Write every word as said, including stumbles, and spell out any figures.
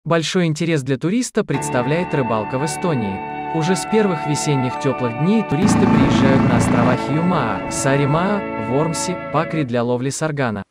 Большой интерес для туриста представляет рыбалка в Эстонии. Уже с первых весенних теплых дней туристы приезжают на острова Хиюмаа, Сааремаа, Вормси, Пакри для ловли саргана.